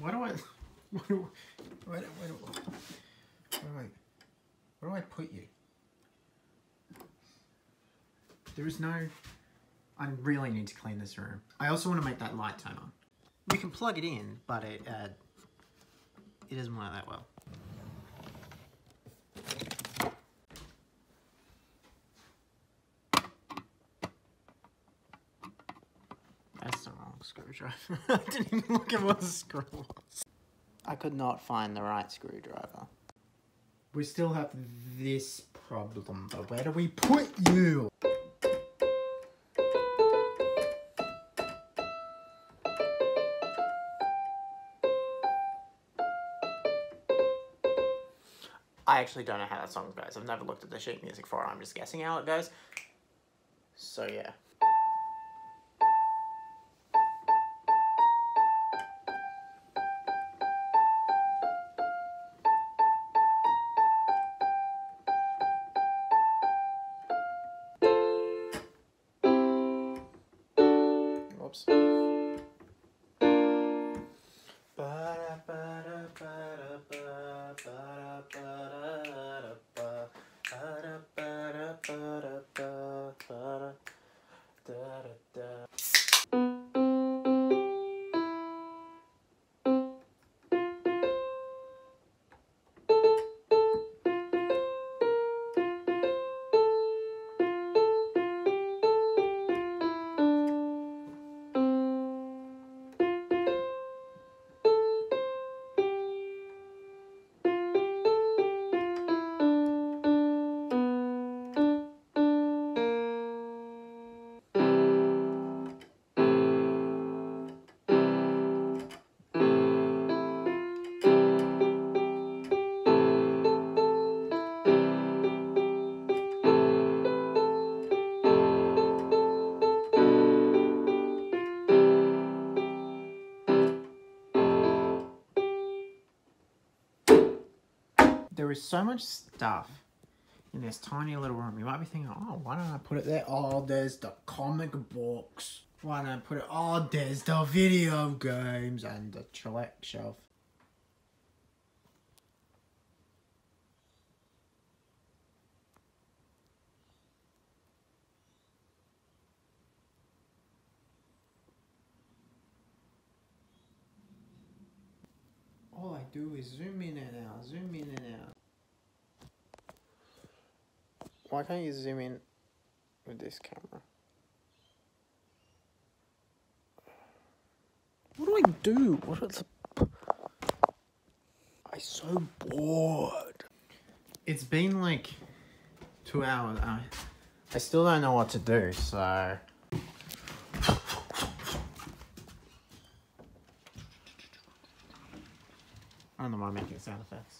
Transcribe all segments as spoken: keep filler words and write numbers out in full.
Why do I... Why do, why do, why do, why do I... Where do I put you? There is no... I really need to clean this room. I also want to make that light turn on. You can plug it in, but it uh, it doesn't work that well. That's the wrong screwdriver. I didn't even look at what the screw was. I could not find the right screwdriver. We still have this problem, but where do we put you? I actually don't know how that song goes. I've never looked at the sheet music for it. I'm just guessing how it goes. So yeah. Whoops. There is so much stuff in this tiny little room. You might be thinking, oh, why don't I put it there? Oh, there's the comic books. Why don't I put it? Oh, there's the video games and the chillax shelf. All I do is zoom in and out, zoom in and out. Why can't you zoom in with this camera? What do I do? What is the... I'm so bored. It's been like two hours. I, I still don't know what to do, so... I don't know why I'm making sound effects.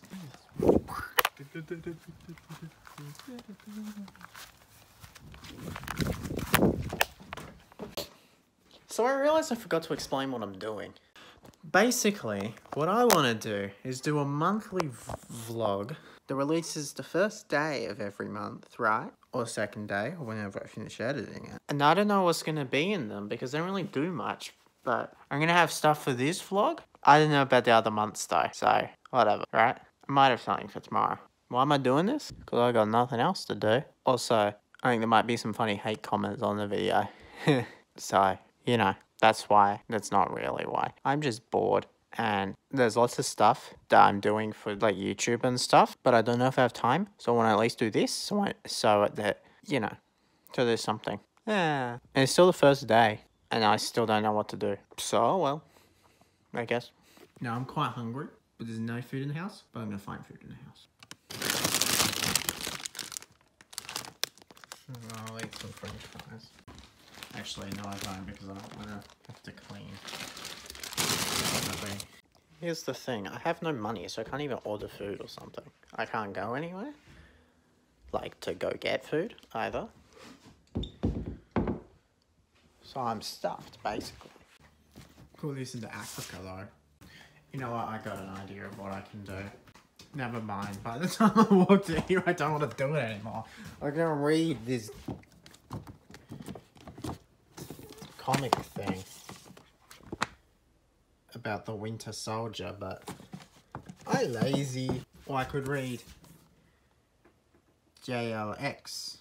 So I realized I forgot to explain what I'm doing. Basically, what I want to do is do a monthly vlog that releases the first day of every month, right? Or second day, or whenever I finish editing it. And I don't know what's going to be in them because they don't really do much. But I'm going to have stuff for this vlog. I don't know about the other months though, so whatever, right? I might have something for tomorrow. Why am I doing this? Because I got nothing else to do. Also, I think there might be some funny hate comments on the video. So, you know, that's why. That's not really why. I'm just bored. And there's lots of stuff that I'm doing for like YouTube and stuff. But I don't know if I have time. So I want to at least do this. So, I, so that, you know, so there's something. Yeah. And it's still the first day. And I still don't know what to do. So, well, I guess. Now, I'm quite hungry, but there's no food in the house. But I'm going to find food in the house. I'll eat some french fries. Actually, no, I don't because I don't want to have to clean. Here's the thing. I have no money, so I can't even order food or something. I can't go anywhere. Like, to go get food, either. So I'm stuffed, basically. Call this into Africa, though. You know what? I got an idea of what I can do. Never mind. By the time I walked in here, I don't want to do it anymore. I'm gonna read this comic thing about the Winter Soldier, but I lazy. Or I could read J L X.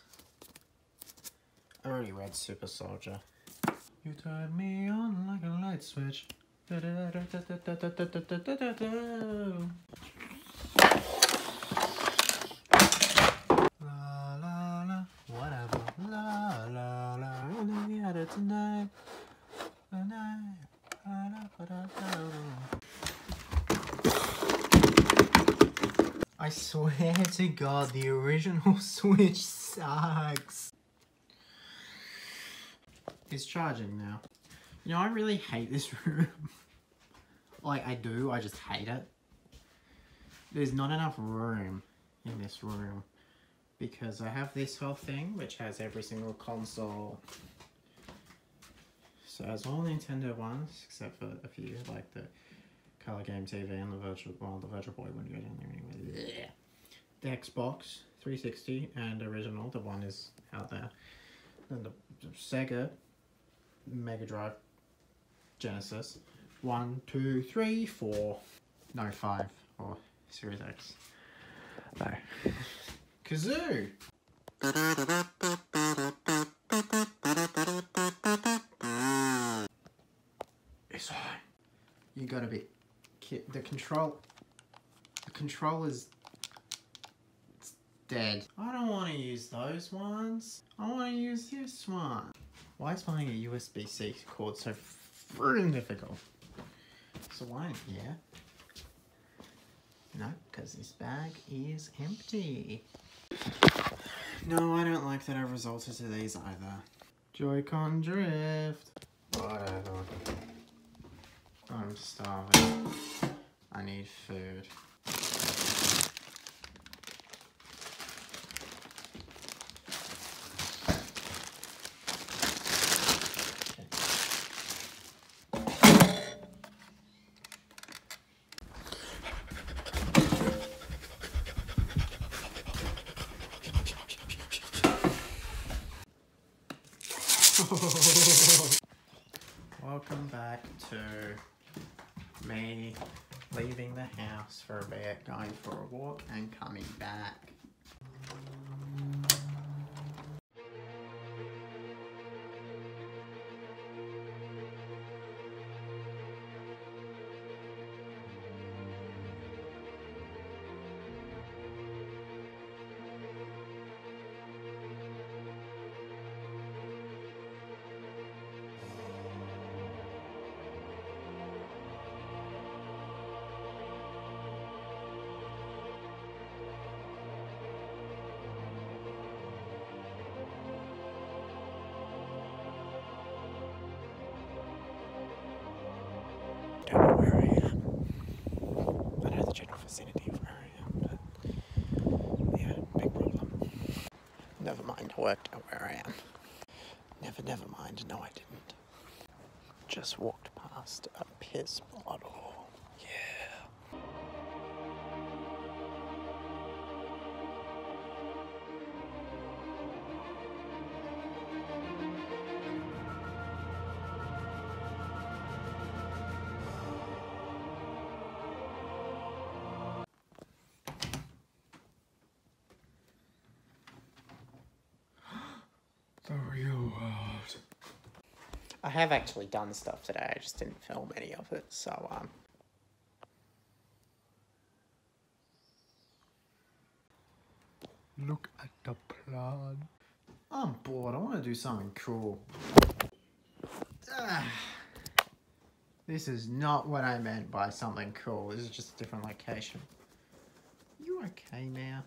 I already read Super Soldier. You turned me on like a light switch. Da -da -da -da -da -da -da -da -da -da -da. La la la, whatever. La la la, only the other tonight. Tonight. I swear to God, the original Switch sucks. It's charging now. You know, I really hate this room. Like, I do, I just hate it. There's not enough room in this room. Because I have this whole thing, which has every single console. So it has all Nintendo ones, except for a few, like the Color Game T V and the Virtual, well, the Virtual Boy wouldn't go down there anyway. Yeah. The Xbox three sixty and original, the one is out there. Then the, the Sega Mega Drive Genesis. One, two, three, four. No, five. Or Series X. No. Kazoo! It's on. You gotta be... The control... The controller's... It's dead. I don't want to use those ones. I want to use this one. Why is finding a U S B C cord so friggin' difficult? So why here? No, because this bag is empty. No, I don't like that I've resulted to these either. Joy-Con drift. Whatever. I'm starving. I need food. Welcome back to me leaving the house for a bit, going for a walk and coming back. Don't know where I am. I know the general vicinity of where I am, but yeah, big problem. Never mind, I worked out where I am. Never, never mind, no I didn't. Just walked past a piss bottle. Yeah. The real world. I have actually done stuff today, I just didn't film any of it, so, um... Look at the plan. I'm bored, I want to do something cool. Ah, this is not what I meant by something cool, this is just a different location. You okay now?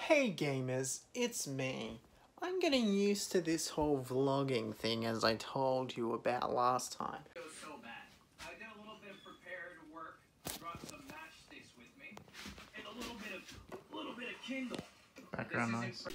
Hey gamers, it's me. I'm getting used to this whole vlogging thing as I told you about last time. It was so bad. I did a little bit of prepared work, brought some matchsticks with me, and a little bit of, a little bit of Kindle. Background noise.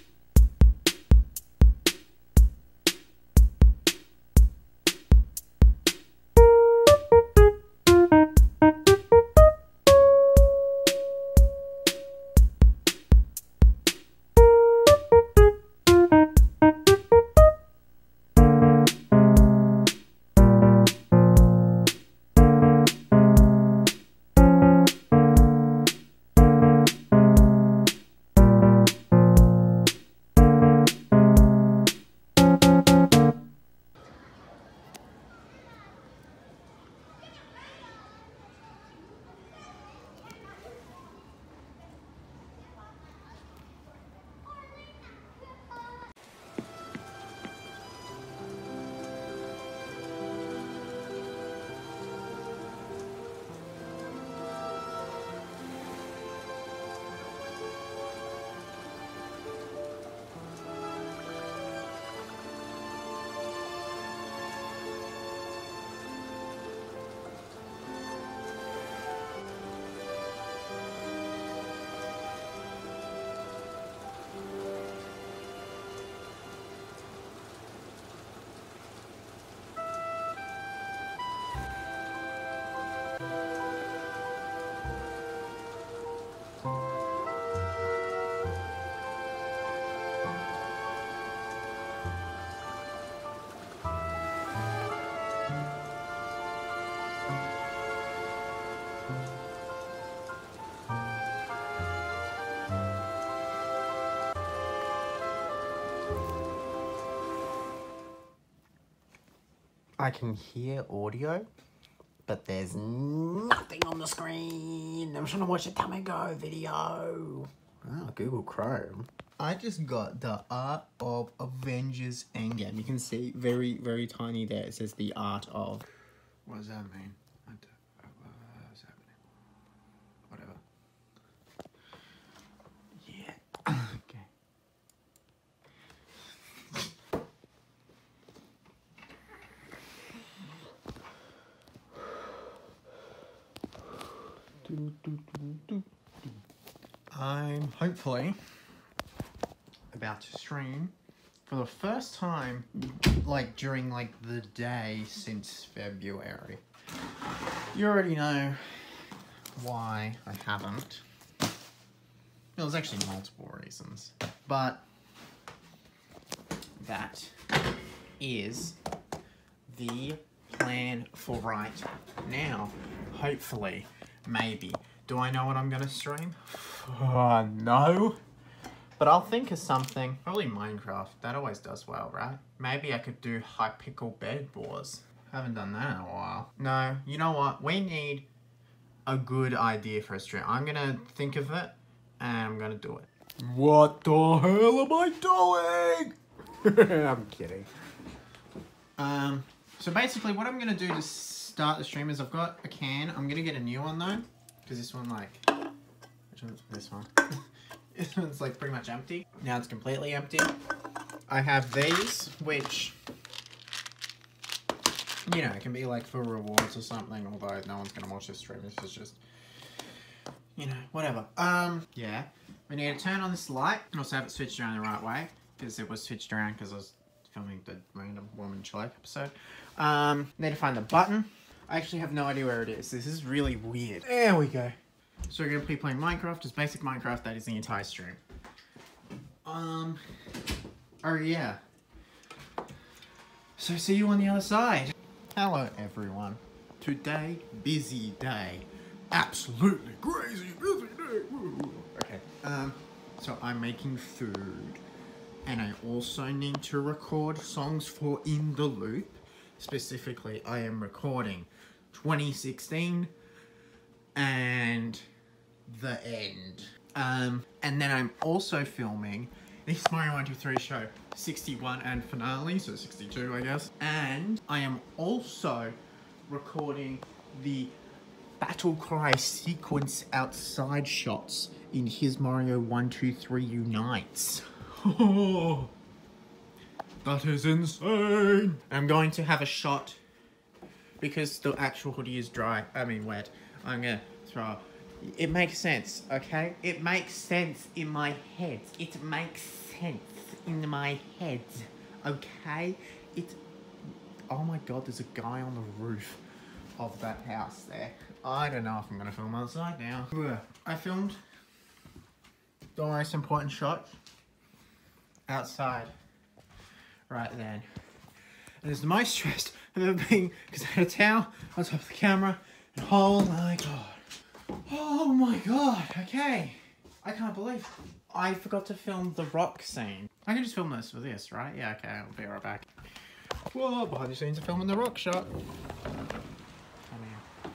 I can hear audio, but there's nothing on the screen. I'm trying to watch a Tamago video. Oh, Google Chrome. I just got the Art of Avengers Endgame. You can see very, very tiny there. It says the Art of. What does that mean? What's happening? Whatever. Yeah. Okay. I'm hopefully about to stream for the first time, like during like the day since February. You already know why I haven't. Well, there's actually multiple reasons, but that is the plan for right now. Hopefully, maybe. Do I know what I'm gonna stream? Uh, no. But I'll think of something. Probably Minecraft. That always does well, right? Maybe I could do Hypixel Bed Wars. Haven't done that in a while. No, you know what? We need a good idea for a stream. I'm gonna think of it, and I'm gonna do it. What the hell am I doing? I'm kidding. Um, so basically what I'm gonna do to start the stream is I've got a can. I'm gonna get a new one though, because this one like, which one's this one? This one's like pretty much empty. Now it's completely empty. I have these, which, you know, it can be like for rewards or something, although no one's gonna watch this stream. This is just, you know, whatever. Um, yeah. We need to turn on this light and also have it switched around the right way, because it was switched around because I was filming the random woman life episode. Um, need to find the button. I actually have no idea where it is. This is really weird. There we go. So we're gonna be playing Minecraft, just basic Minecraft. That is the entire stream. Um, oh yeah. So see you on the other side. Hello everyone. Today, busy day. Absolutely crazy busy day. Okay. Um, so I'm making food. And I also need to record songs for In the Loop. Specifically, I am recording twenty sixteen and The End. Um, and then I'm also filming this Mario one two three show sixty-one and finale, so sixty-two I guess. And I am also recording the battle cry sequence outside shots in his Mario one two three Unites. Oh, that is insane. I'm going to have a shot because the actual hoodie is dry. I mean wet. I'm gonna throw. It makes sense, okay? It makes sense in my head. It makes sense in my head, okay? It. Oh my god, there's a guy on the roof of that house there. I don't know if I'm gonna film outside now. I filmed the most important shot outside right then. And it's the most stressed I've ever been because I had a towel on top of the camera and oh my god. Oh my god, okay. I can't believe I forgot to film the rock scene. I can just film this for this, right? Yeah, okay, I'll be right back. Whoa, behind the scenes of filming the rock shot. Come here.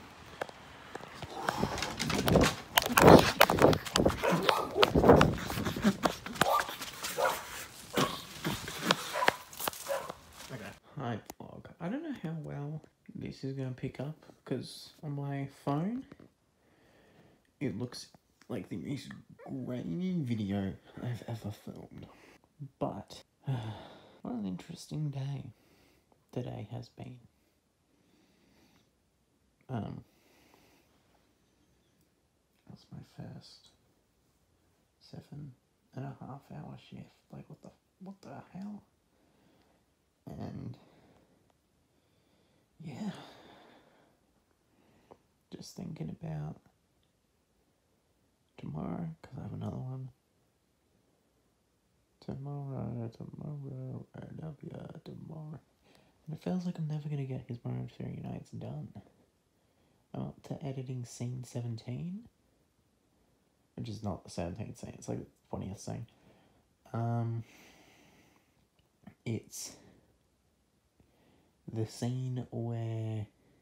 Okay. Hi vlog. I don't know how well this is gonna pick up because on my phone it looks like the most grainy video I've ever filmed. But what an interesting day today has been. Um, that's my first seven and a half hour shift. Like what the what the hell? And yeah, just thinking about tomorrow because I have another one. Tomorrow, tomorrow, I love ya, tomorrow. And it feels like I'm never going to get his Mario three Unites done. I'm up to editing scene seventeen. Which is not the seventeenth scene, it's like the twentieth scene. Um, it's the scene where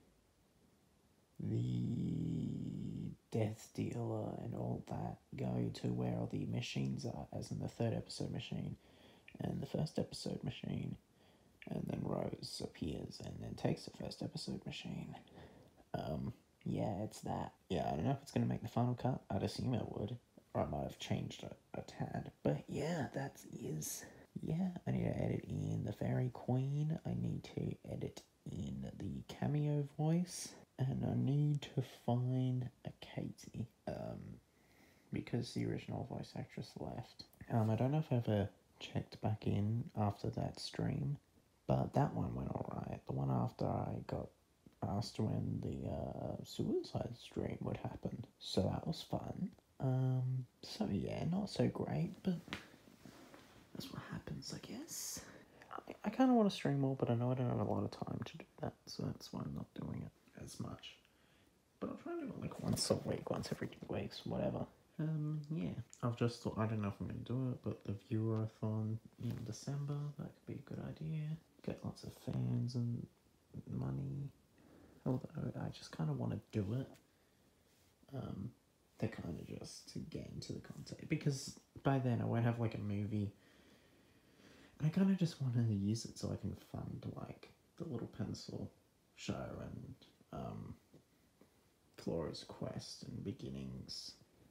the Death Dealer and all that go to where all the machines are, as in the third episode machine and the first episode machine, and then Rose appears and then takes the first episode machine. Um, yeah, it's that. Yeah, I don't know if it's going to make the final cut. I'd assume it would, or I might have changed it a tad. But yeah, that is... Yeah, I need to edit in the Fairy Queen. I need to edit in the cameo voice. And I need to find a Katie, um, because the original voice actress left. Um, I don't know if I ever checked back in after that stream, but that one went alright. The one after I got asked when the uh, suicide stream would happen, so that was fun. Um, so yeah, not so great, but that's what happens, I guess. I, I kind of want to stream more, but I know I don't have a lot of time to do that, so that's why I'm not doing it as much. But I'll try and do it like once a week, once every two weeks, whatever. Um, yeah. I've just thought, I don't know if I'm going to do it, but the viewer-a-thon in December, that could be a good idea. Get lots of fans and money. Although I just kind of want to do it. Um, to kind of just to get into the content. Because by then I won't have like a movie. And I kind of just want to use it so I can fund like the Little Pencil show and um, Flora's Quest and Beginnings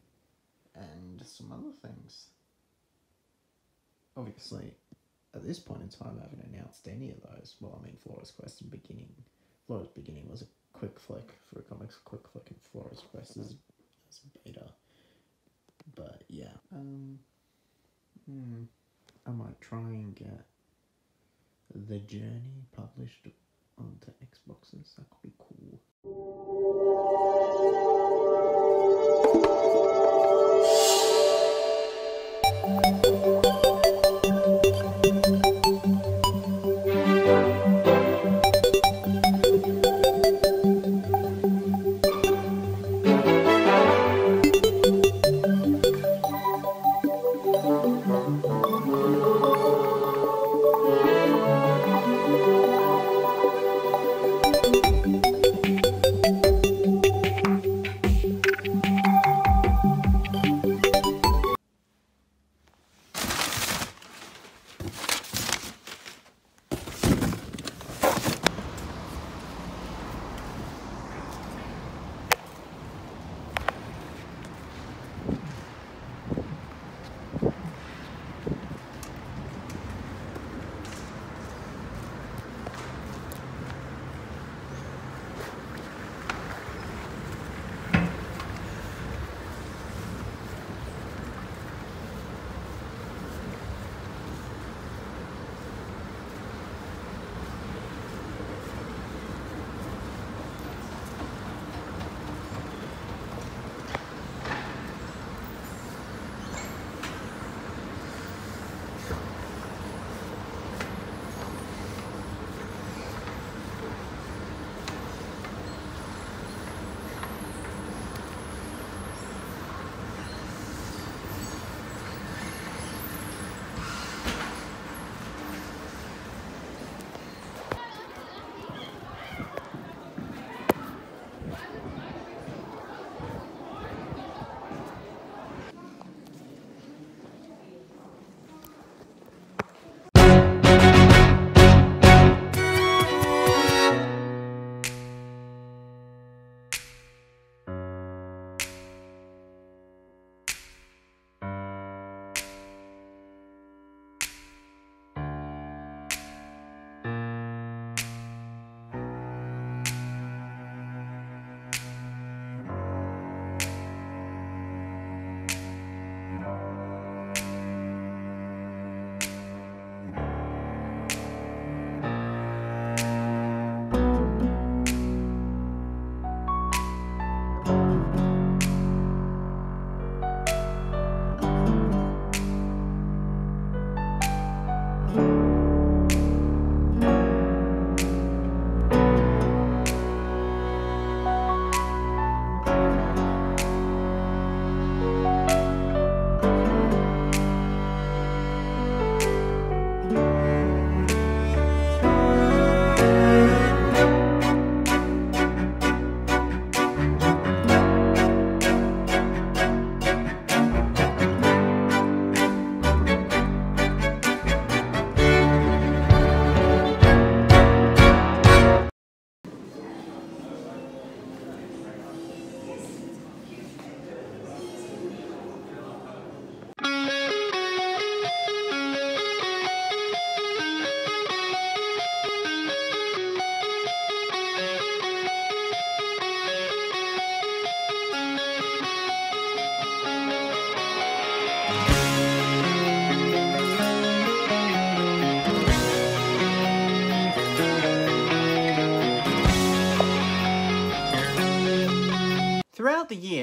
and some other things. Obviously, at this point in time, I haven't announced any of those. Well, I mean, Flora's Quest and Beginning. Flora's Beginning was a quick flick for a comics quick flick, and Flora's Quest is, is beta. But yeah, um, hmm, I might try and get The Journey published onto Xboxes. That could be cool.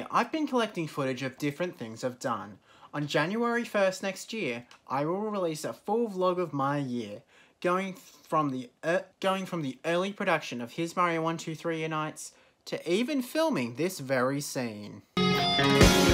year, I've been collecting footage of different things I've done. On January first next year, I will release a full vlog of my year, going from the uh, going from the early production of Here's Mario one two three Unites to even filming this very scene.